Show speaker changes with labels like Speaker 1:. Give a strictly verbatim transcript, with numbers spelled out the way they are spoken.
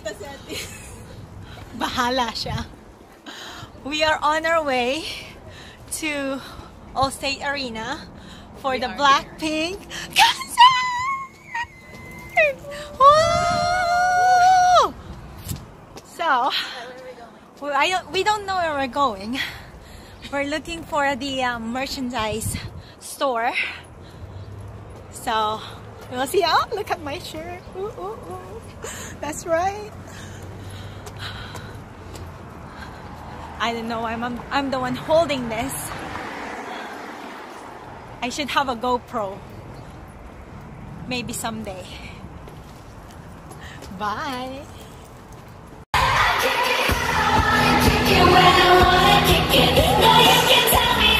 Speaker 1: Bahala siya. We are on our way to Allstate Arena for we the Blackpink Concert! Woo! So, we, I don't, we don't know where we're going. We're looking for the um, merchandise store. So, we'll see. Oh, look at my shirt. Ooh, ooh, ooh. That's right. I don't know. I'm, I'm, I'm the one holding this. I should have a GoPro. Maybe someday. Bye. Kick it when I wanna kick it. Now you can tell me